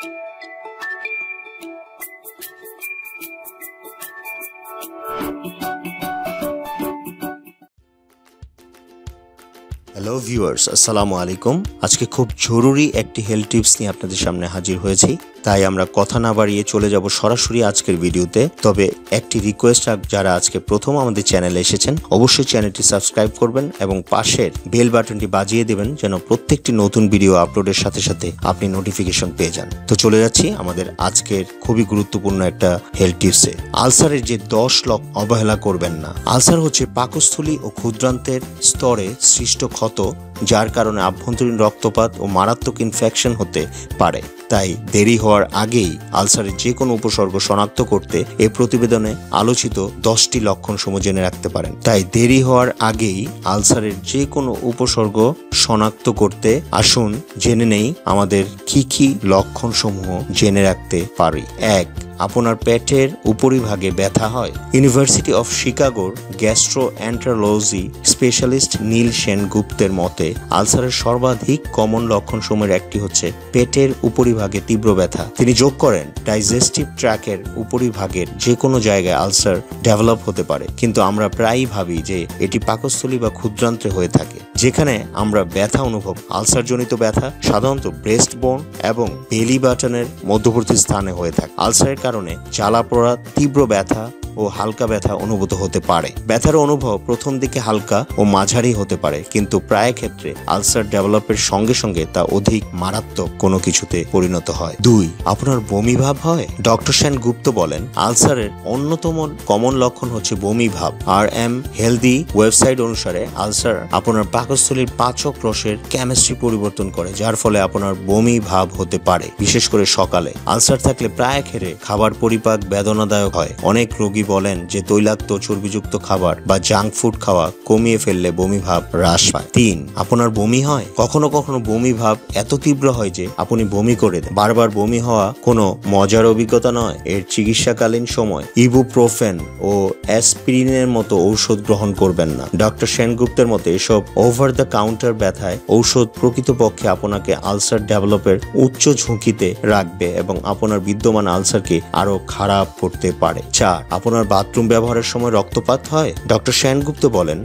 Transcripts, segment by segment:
Hello viewers, আসসালামু আলাইকুম। আজকে খুব জরুরি একটি হেলথ টিপস নিয়ে আপনাদের সামনে হাজির হয়েছি। তাই আমরা কথা না বাড়িয়ে চলে যাব সরাসরি আজকের ভিডিওতে। তবে একটি রিকোয়েস্ট, যারা আজকে প্রথম আমাদের চ্যানেলে এসেছেন অবশ্যই চ্যানেলটি সাবস্ক্রাইব করবেন এবং পাশের বেল বাটনটি বাজিয়ে দেবেন যেন প্রত্যেকটি নতুন ভিডিও আপলোডের সাথে সাথে আপনি নোটিফিকেশন পেয়ে যান। তো চলে যাচ্ছি আমাদের আজকের খুবই গুরুত্বপূর্ণ একটা হেলথ টিপসে। আলসারের যে 10 লক্ষণ অবহেলা করবেন না। আলসার হচ্ছে পাকস্থলী ও ক্ষুদ্রান্তের স্তরে সৃষ্ট ক্ষত, যার কারণে আভ্যন্তরীণ রক্তপাত ও মারাত্মক ইনফেকশন হতে পারে। তাই দেরি হওয়ার আগেই আলসারের যে কোনো উপসর্গ শনাক্ত করতে এই প্রতিবেদনে আলোচিত 10টি লক্ষণ সমূহ জেনে রাখতে পারেন। তাই দেরি হওয়ার আগেই আলসারের যে কোনো উপসর্গ শনাক্ত করতে আসুন জেনে নেই আমাদের কি লক্ষণ সমূহ জেনে রাখতে পারি। 1. আপনার পেটের উপরিভাগে ব্যথা হয়। ইউনিভার্সিটি অফ শিকাগোর গ্যাস্ট্রোএন্টারোলজি স্পেশালিস্ট নীল সেনগুপ্তের মতে আলসারের সর্বাধিক কমন লক্ষণসমূহের একটি হচ্ছে পেটের উপরিভাগে তীব্র ব্যথা। তিনি যোগ করেন, ডাইজেস্টিভ ট্র্যাকের উপরিভাগের যে কোনো জায়গায় আলসার ডেভেলপ হতে পারে, কিন্তু আমরা প্রায়ই ভাবি যে এটি পাকস্থলী বা ক্ষুদ্রান্তে হয়ে থাকে। যেখানে আমরা ব্যথা অনুভব, আলসারজনিত ব্যথা সাধারণত ব্রেস্ট বোন এবং বেলি বাটনের মধ্যবর্তী স্থানে হয়ে থাকে। আলসারের কারণে জ্বালা পোড়া, তীব্র ব্যথা ও হালকা ব্যথা অনুভূত হতে পারে। ব্যথার অনুভব প্রথম দিকে হালকা ও মাঝারি হতে পারে, কিন্তু প্রায় ক্ষেত্রে আলসার ডেভেলপের সঙ্গে সঙ্গে তা অধিক মারাত্মক কোনো কিছুতে পরিণত হয়। 2. আপনার বমি ভাব হয়। ডক্টর সেনগুপ্ত বলেন, আলসারের অন্যতম কমন লক্ষণ হচ্ছে বমি ভাব। RM হেলদি ওয়েবসাইট অনুসারে আলসার আপনার পাকস্থলীর পাচক রসের কেমিস্ট্রি পরিবর্তন করে, যার ফলে আপনার বমি ভাব হতে পারে, বিশেষ করে সকালে। আলসার থাকলে প্রায় ক্ষেত্রে খাবার পরিপাক বেদনাদায়ক হয়। অনেক রোগী বলেন যে তৈলাক্ত চর্বিযুক্ত খাবার বা জাঙ্ক ফুড খাওয়া কমিয়ে ফেললে বমি ভাব হ্রাস পায়। 3. আপনার বমি হয়। কখনো কখনো বমি ভাব এত তীব্র হয় যে আপনি বমি করে দেন। বারবার বমি হওয়া কোনো মজার অভিজ্ঞতা নয়। এর চিকিৎসাকালীন সময় ইবুপ্রোফেন ও অ্যাসপিরিনের মতো ঔষধ গ্রহণ করবেন না। ডক্টর সেনগুপ্তের মতে এসব ওভার দ্য কাউন্টার ব্যথায় ঔষধ প্রকৃতপক্ষে আপনাকে আলসার ডেভেলপের উচ্চ ঝুঁকিতে রাখবে এবং আপনার বিদ্যমান আলসারকে আরো খারাপ করতে পারে। 4. আপনার বাথরুম ব্যবহারের সময় রক্তপাত হয়। ডক্টর সেনগুপ্ত বলেন,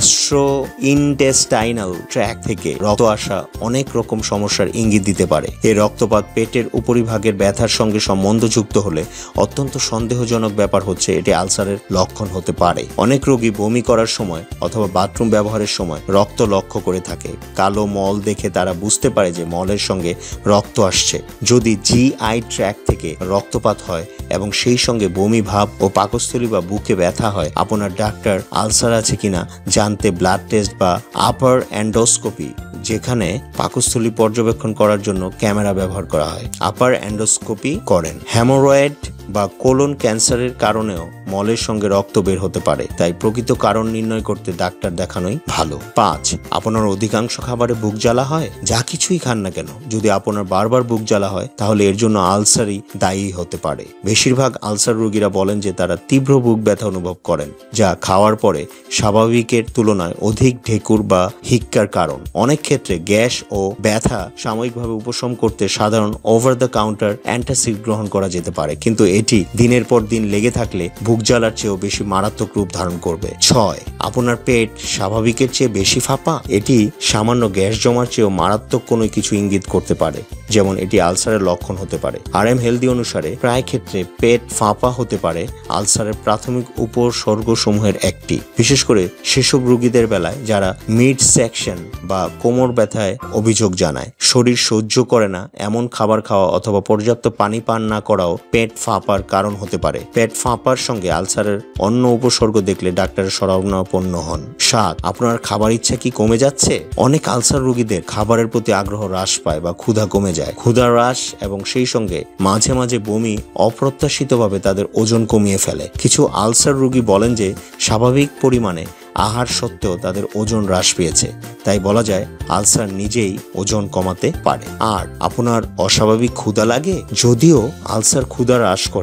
গ্যাস্ট্রোইন্টেস্টাইনাল ট্র্যাক থেকে রক্ত আসা অনেক রকম সমস্যার ইঙ্গিত দিতে পারে। এই রক্তপাত পেটের উপরিভাগের ব্যথার সঙ্গে সম্বন্ধযুক্ত হলে অত্যন্ত সন্দেহজনক ব্যাপার হচ্ছে এটি আলসারের লক্ষণ হতে পারে। অনেক রোগী বমি করার সময় অথবা বাথরুম ব্যবহারের সময় রক্ত লক্ষ্য করে থাকে। কালো মল দেখে তারা বুঝতে পারে যে মলের সঙ্গে রক্ত আসছে। যদি GI ট্র্যাক থেকে রক্তপাত হয় এবং সেই সঙ্গে বমি ভাব ও পাকস্থলী বা বুকে ব্যথা হয়, আপনার ডাক্তার আলসার আছে কিনা জানতে ব্লাড টেস্ট বা আপার এন্ডোস্কোপি, যেখানে পাকস্থলী পর্যবেক্ষণ করার জন্য ক্যামেরা ব্যবহার করা হয়, আপার এন্ডোস্কোপি করেন। হেমোরয়েড বা কোলন ক্যান্সারের কারণেও মলের সঙ্গে রক্ত বের হতে পারে, তাই প্রকৃত কারণ নির্ণয় করতে ডাক্তার দেখানোই ভালো। 5. আপনার অধিকাংশ খাবারে বুক জ্বালা হয়। যা কিছুই খান না কেন, যদি আপনার বারবার বুক জ্বালা হয় তাহলে এর জন্য আলসারই দায়ী হতে পারে। বেশিরভাগ আলসার রোগীরা বলেন যে তারা তীব্র বুক ব্যথা অনুভব করেন, যা খাওয়ার পরে স্বাভাবিকের তুলনায় অধিক ঢেকুর বা হিক্কার কারণ। অনেক ক্ষেত্রে গ্যাস ও ব্যথা সাময়িকভাবে উপশম করতে সাধারণ ওভার দ্য কাউন্টার অ্যান্টাসিড গ্রহণ করা যেতে পারে, কিন্তু এটি দিনের পর দিন লেগে থাকলে বুক জ্বালার চেয়েও বেশি মারাত্মক রূপ ধারণ করবে। 6. আপনার পেট স্বাভাবিকের চেয়ে বেশি ফাঁপা। এটি সামান্য গ্যাস জমার চেয়েও মারাত্মক কোনো কিছু ইঙ্গিত করতে পারে, যেমন এটি আলসারের লক্ষণ হতে পারে। RM হেলদি অনুসারে প্রায় ক্ষেত্রে পেট ফাঁপা হতে পারে আলসারের প্রাথমিক উপসর্গসমূহের একটি, বিশেষ করে সেসব রোগীদের বেলায় যারা মিড সেকশন বা কোমর ব্যথায় অভিযোগ জানায়। শরীর সহ্য করে না এমন খাবার খাওয়া অথবা পর্যাপ্ত পানি পান না করাও পেট ফাঁপার কারণ হতে পারে। পেট ফাঁপার সঙ্গে আলসারের অন্য উপসর্গ দেখলে ডাক্তারের শরণাপন্ন হন। 7. আপনার খাবার ইচ্ছা কি কমে যাচ্ছে। অনেক আলসার রোগীদের খাবারের প্রতি আগ্রহ হ্রাস পায় বা ক্ষুধা কমে যায়। ক্ষুধা হ্রাস এবং সেই সঙ্গে মাঝে মাঝে বমি অপ্রত্যাশিতভাবে তাদের ওজন কমিয়ে ফেলে। কিছু আলসার রোগী বলেন যে স্বাভাবিক পরিমাণে আহার সত্ত্বেও তাদের ওজন হ্রাস পেয়েছে, তাই বলা যায় আলসার নিজেই ওজন কমাতে পারে। আর আপনার অস্বাভাবিক ক্ষুধা লাগে। যদিও আলসার ক্ষুধা হ্রাস করে,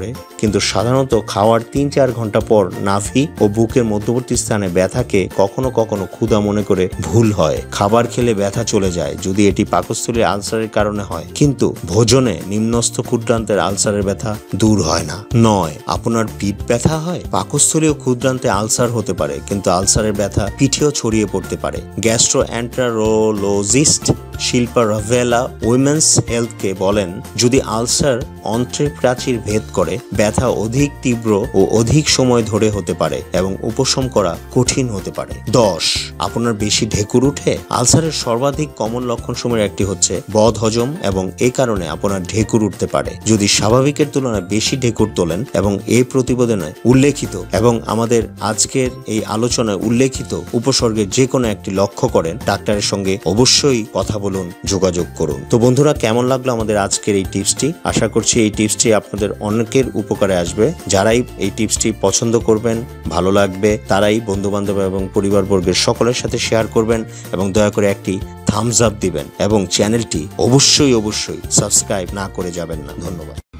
কিন্তু সাধারণত খাওয়ার 3-4 ঘন্টা পর নাভি ও বুকের মধ্যবর্তী স্থানে ব্যথাকে কখনো কখনো ক্ষুধা মনে করে ভুল হয়। খাবার খেলে ব্যথা চলে যায় যদি এটি পাকস্থলীর আলসারের কারণে হয়, কিন্তু ভোজনে নিম্নস্থ ক্ষুদ্রান্তের আলসারের ব্যথা দূর হয় না। 9. আপনার পিঠ ব্যথা হয়? পাকস্থলীয় ক্ষুদ্রান্তে আলসার হতে পারে, কিন্তু আলসারের ব্যথা পিঠেও ছড়িয়ে পড়তে পারে। গ্যাস্ট্রোএন্টারোলজিস্ট শিল্পা রাভেলা উইমেন্স হেলথকে বলেন, যদি আলসার অন্ত্রের প্রাচীর ভেদ করে, ব্যথা অধিক তীব্র ও অধিক সময় ধরে হতে পারে এবং উপশম করা কঠিন হতে পারে। 10. আপনার বেশি ঢেকুর উঠে? আলসারের সর্বাধিক কমন লক্ষণসমূহের একটি হচ্ছে বদহজম এবং এই কারণে আপনার ঢেকুর উঠতে পারে। যদি স্বাভাবিকের তুলনায় বেশি ঢেকুর তোলেন এবং এই প্রতিবেদনে উল্লেখিত এবং আমাদের আজকের এই আলোচনায় উল্লেখিত উপসর্গের যে কোনো একটি লক্ষ্য করেন, ডাক্তারের সঙ্গে অবশ্যই কথা বলুন, যোগাযোগ করুন। তো বন্ধুরা, কেমন লাগলো আমাদের আজকের এই টিপসটি? আশা করছি এই টিপসটি আপনাদের অনেকের উপকারে আসবে। যারাই এই টিপসটি পছন্দ করবেন, ভালো লাগবে, তারাই বন্ধু বান্ধব এবং পরিবারবর্গের সকলের সাথে শেয়ার করবেন এবং দয়া করে একটি থামস আপ দিবেন এবং চ্যানেলটি অবশ্যই সাবস্ক্রাইব না করে যাবেন না। ধন্যবাদ।